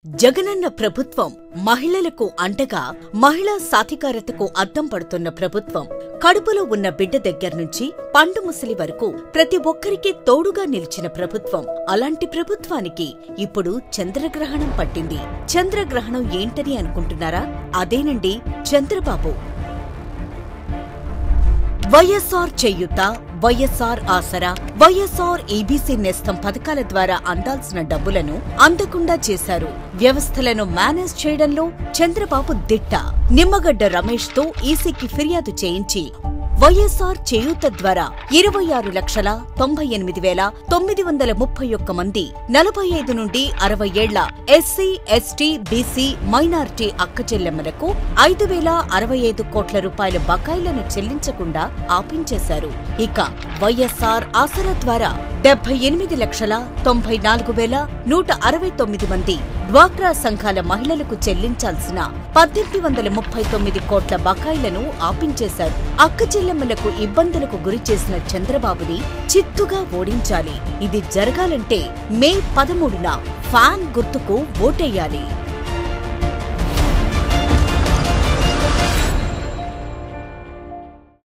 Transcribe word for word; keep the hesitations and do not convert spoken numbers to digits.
జగనన్న ప్రభుత్వం మహిళలకు అండగా మహిళా సాధికారతకు అద్దం పడుతున్న ప్రభుత్వం. కడుపులో ఉన్న బిడ్డ దగ్గర్నుంచి పండు ముసలి వరకు ప్రతి ఒక్కరికి తోడుగా నిలిచిన ప్రభుత్వం. అలాంటి ప్రభుత్వానికి ఇప్పుడు చంద్రగ్రహణం పట్టింది. చంద్రగ్రహణం ఏంటని అనుకుంటున్నారా? అదేనండి చంద్రబాబు. వైఎస్ఆర్ చేయూత, వైఎస్ఆర్ ఆసరా, వైఎస్ఆర్ ఈబీసీ నేస్తం పథకాల ద్వారా అందాల్సిన డబ్బులను అందకుండా చేశారు. వ్యవస్థలను మేనేజ్ చేయడంలో చంద్రబాబు దిట్ట. నిమ్మగడ్డ రమేష్ తో ఈసీకి ఫిర్యాదు చేయించి వైఎస్ఆర్ చేయూత ద్వారా ఇరవై ఆరు లక్షల తొంభై ఎనిమిది వేల తొమ్మిది వందల ముప్పై ఒక్క మంది నలభై ఐదు నుండి అరవై ఏళ్ల ఎస్సీ, ఎస్టీ, బీసీ, మైనారిటీ అక్కచెల్లెమ్మలకు ఐదు వేల అరవై ఐదు కోట్ల రూపాయల బకాయిలను చెల్లించకుండా ఆపించేశారు. ఇక వైఎస్ఆర్ ఆసరా ద్వారా డెబ్బై ఎనిమిది లక్షల తొంభై నాలుగు వేల నూట అరవై తొమ్మిది మంది డ్వాక్రా సంఘాల మహిళలకు చెల్లించాల్సిన పద్దెనిమిది వందల ముప్పై తొమ్మిది కోట్ల బకాయిలను ఆపించేశారు. అక్కచెల్లెమ్మలకు ఇబ్బందులకు గురిచేసిన చంద్రబాబుని చిత్తుగా ఓడించాలి. ఇది జరగాలంటే మే పదమూడున ఫ్యాన్ గుర్తుకు ఓటెయ్యాలి.